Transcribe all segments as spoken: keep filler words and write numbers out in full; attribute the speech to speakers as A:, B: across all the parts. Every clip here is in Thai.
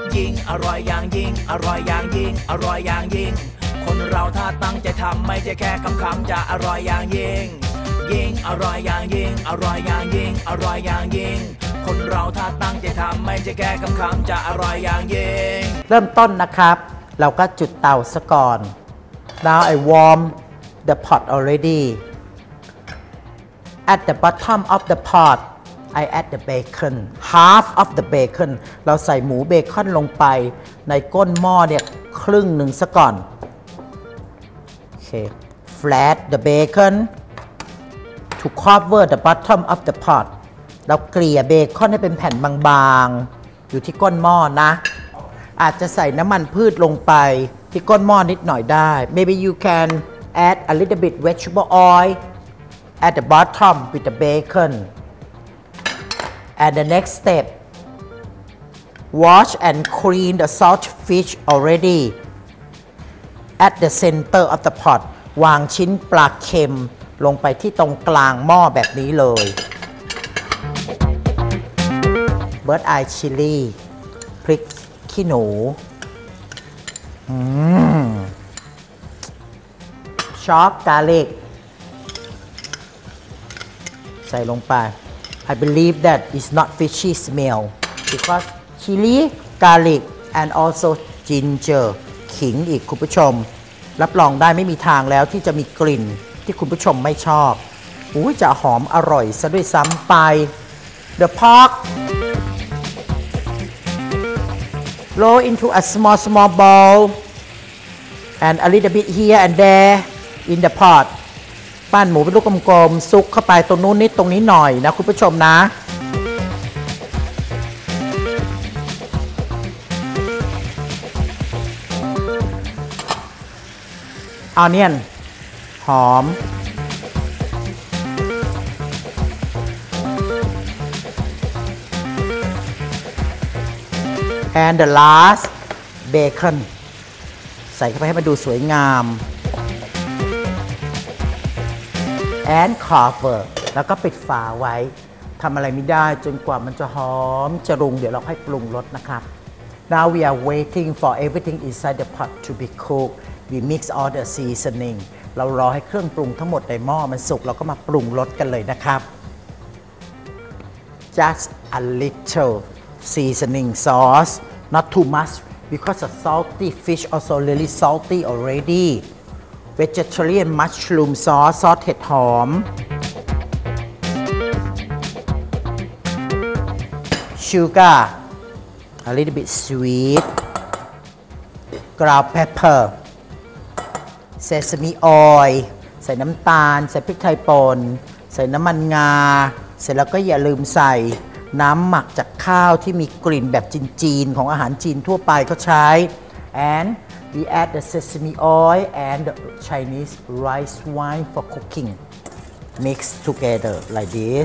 A: ยิ่งอร่อยอย่างยิ่งอร่อยอย่างยิ่งอร่อยอย่างยิ่งคนเราถ้าตั้งใจทำไม่ใช่แค่คำคำจะอร่อยอย่างยิ่งยิ่งอร่อยอย่างยิ่งอร่อยอย่างยิ่งอร่อยอย่างยิ่งคนเราถ้าตั้งใจทำไม่ใช่แค่คำคำจะอร่อยอย่างยิ่ง
B: เริ่มต้นนะครับเราก็จุดเตาซะก่อน Now I warm the pot already At the bottom of the pot I add the bacon half of the bacon เราใส่หมูเบคอนลงไปในก้นหม้อเนี่ยครึ่งหนึ่งซะก่อนโอเค flat the bacon to cover the bottom of the pot เราเกลี่ยเบคอนให้เป็นแผ่นบางๆอยู่ที่ก้นหม้อนะอาจจะใส่น้ำมันพืชลงไปที่ก้นหม้อนิดหน่อยได้ maybe you can add a little bit vegetable oil at the bottom with the bacon and the next step wash and clean the salt fish already at the center of the pot วางชิ้นปลาเค็มลงไปที่ตรงกลางหม้อแบบนี้เลย bird eye chili พริกขี้หนูช็อปกาลิกใส่ลงไป I believe that is not fishy smell because chili garlic and also ginger ขิงอีกคุณผู้ชมรับรองได้ไม่มีทางแล้วที่จะมีกลิ่นที่คุณผู้ชมไม่ชอบอุ้ยจะหอมอร่อยซะด้วยซ้ำไป The pork roll into a small small bowl and a little bit here and there in the pot ปั้นหมูเป็นลูกกลมๆซุกเข้าไปตรงนู้นนิดตรงนี้หน่อยนะคุณผู้ชมนะ Onion หอม and the last bacon ใส่เข้าไปให้มันดูสวยงาม and cover แล้วก็ปิดฝาไว้ทำอะไรไม่ได้จนกว่ามันจะหอมจะรุงเดี๋ยวเราค่อยปรุงรสนะครับ Now we are waiting for everything inside the pot to be cooked we mix all the seasoning เรารอให้เครื่องปรุงทั้งหมดในหม้อมันสุกเราก็มาปรุงรสกันเลยนะครับ just a little seasoning sauce not too much because the salty fish also really salty already vegetarian mushroom sauce ซอสเห็ดหอม sugar a little bit sweet ground pepper sesame oil ใส่น้ำตาลใส่พริกไทยป่นใส่น้ำมันงาเสร็จแล้วก็อย่าลืมใส่น้ำหมักจากข้าวที่มีกลิ่นแบบจีนๆของอาหารจีนทั่วไปเขาใช้ and we add the sesame oil and the Chinese rice wine for cooking mix together like this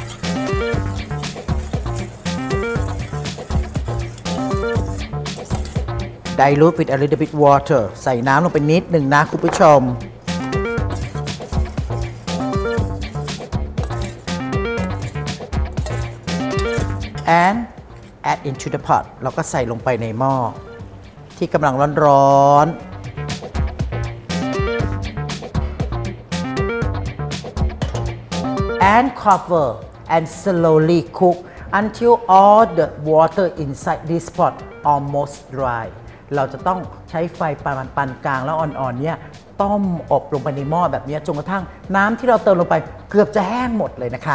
B: dilute with a little bit water ใส่น้ำลงไปนิดหนึ่งนะคุณผู้ชม and add into the pot เราก็ใส่ลงไปในหม้อที่กำลังร้อนๆ and cover and slowly cook until all the water inside this pot almost dry เราจะต้องใช้ไฟประมาณปานกลางแล้วอ่อนๆเนี่ยต้มอบลงไปในหม้อแบบนี้จนกระทั่งน้ำที่เราเติมลงไปเกือบจะแห้งหมดเลยนะครับ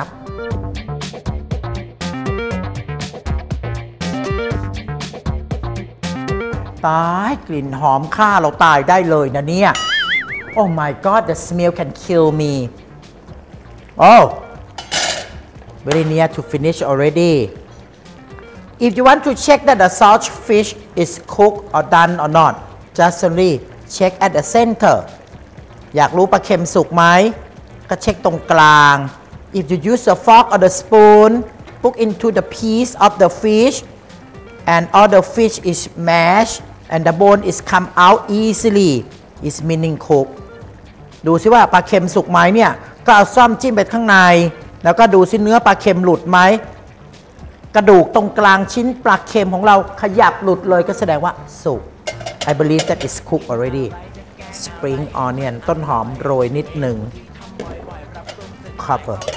B: ตายกลิ่นหอมฆ่าเราตายได้เลยนะเนี่ย Oh my God the smell can kill me Oh very near to finish already If you want to check that the salt fish is cooked or done or not just simply check at the center อยากรู้ปลาเค็มสุกไหมก็เช็คตรงกลาง If you use a fork or the spoon put into the piece of the fish and all the fish is mashed and the bone is come out easily is meaning cooked ดูซิว่าปลาเค็มสุกไหมเนี่ยก็เอาซ่อมจิ้มไปข้างในแล้วก็ดูซิเนื้อปลาเค็มหลุดไหมกระดูกตรงกลางชิ้นปลาเค็มของเราขยับหลุดเลยก็แสดงว่าสุก I believe that it's cooked already spring onion ต้นหอมโรยนิดหนึ่ง cover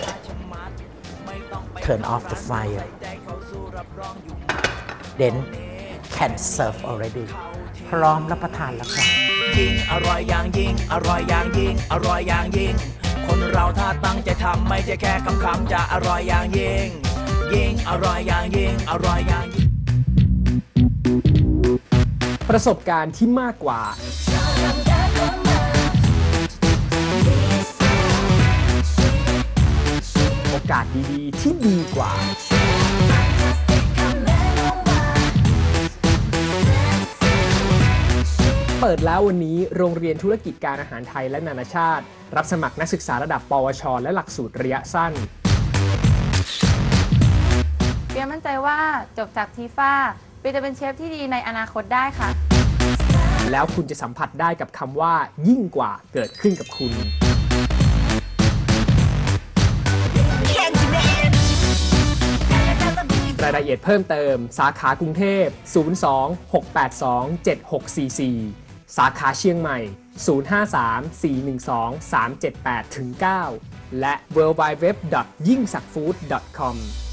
B: turn off the fire then can serve already พร้อมรับประทานแล้วค่ะ
A: ยิ่งอร่อยอย่างยิ่งอร่อยอย่างยิ่งอร่อยอย่างยิ่งคนเราถ้าตั้งใจทำไม่ใช่แค่คำคำจะอร่อยอย่างยิ่งยิ่งอร่อยอย่างยิ่งอร่อยอย่างยิ่ง
C: ประสบการณ์ที่มากกว่าโอกาสดีๆที่ดีกว่าเปิดแล้ววันนี้โรงเรียนธุรกิจการอาหารไทยและนานาชาติรับสมัครนักศึกษาระดับปวชและหลักสูตรระยะสั้น
D: เปียมั่นใจว่าจบจากทีฟ้าเปียจะเป็นเชฟที่ดีในอนาคตได้ค่ะ
C: แล้วคุณจะสัมผัสได้กับคำว่ายิ่งกว่าเกิดขึ้นกับคุณรายละเอียดเพิ่มเติมสาขากรุงเทพศูนย์ สอง หก แปด สอง เจ็ด หก สี่ สี่สาขาเชียงใหม่ศูนย์ ห้า สาม สี่ หนึ่ง สอง สาม เจ็ด แปด เก้า และ ดับเบิลยู ดับเบิลยู ดับเบิลยู ดอท ยิ่งสักฟู้ด ดอท คอม